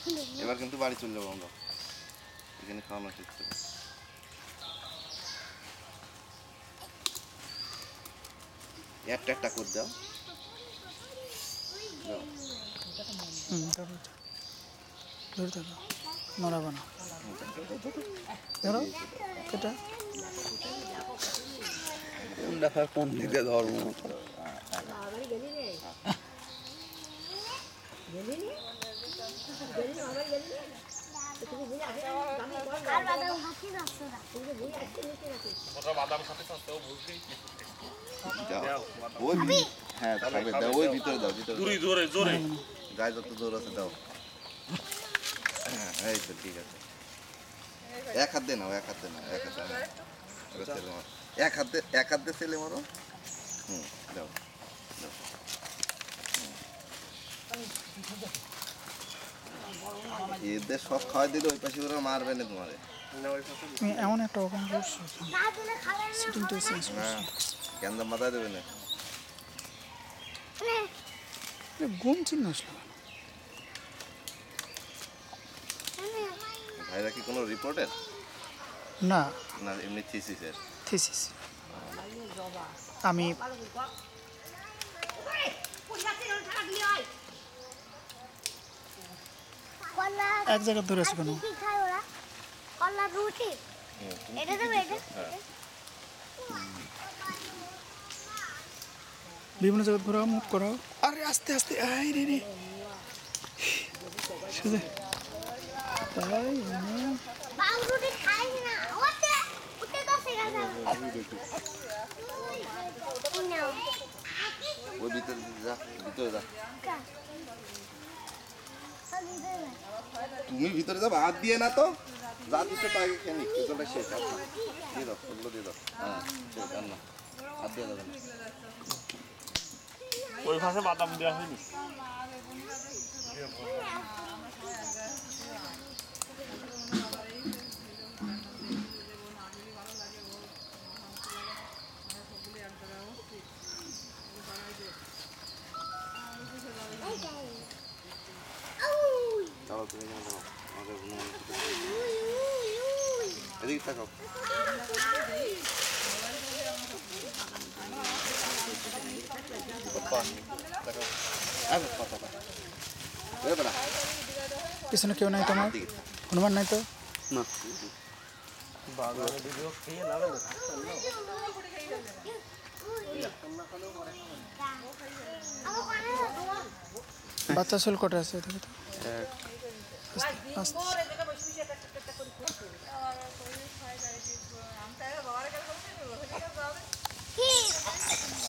এবার কিন্তু বাড়ি চলে যাবো আমরা, এখানে খাওয়ানো শেষ করে। একটা করে দাও। ধরে থাকো, নড়াবো না। ধরো এটা কোন দিকে ধর্ম হ্যাঁ ওই ভিতরে দাও, ভিতরে গায়ে যত জোর আছে দাও। হ্যাঁ এই তো ঠিক আছে। এক হাত দিয়ে নাও, এক হাত দিয়ে নাও, এক হাত এক হাত দিয়ে ছেলে মারো। দাও এদের সব খাওয়াই দিলে ওই পাশে ওরা মারবে না তোমারে। এমন একটা ওপেন করছি, সিটিংটা চেঞ্জ করছি। কেন মাথায় দেবে না? গুম চিহ্ন আসলো ভাইরা কি কোনো রিপোর্টের? না না এমনি থিসিসের। থিসিস। আমি এক জায়গায় ধরে আছি কেন? বিভিন্ন জায়গায় ঘোরাও, মুভ করাও। আরে আস্তে আস্তে, আই রে রে সোজা। তাই ওই ভিতরে যা, ভিতরে যা। তুমি ভিতরে যাবো, হাত দিয়ে না তো যা দিচ্ছে তাই খেয়ে নি। পেছনটা শেষ, দিয়ে দাও, ওগুলো দিয়ে দাও। হ্যাঁ শেষ, আর না হাত দিয়ে যাবে না। ওই ভাষা বাদাম দেওয়া হয়নি। চলো তুমি এখানে দাও, আমাদের এদিকে থাকো। পিছনে কেউ নাই তোমার? হনুমান নাই তো? না বাচ্চা শোল কটা আছে? আস্তে আস্তে